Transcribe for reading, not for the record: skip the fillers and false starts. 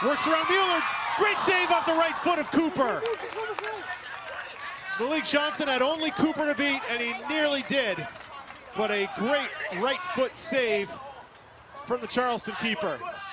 Works around Mueller. Great save off the right foot of Cooper. Malik Johnson had only Cooper to beat, and he nearly did. But a great right foot save from the Charleston keeper.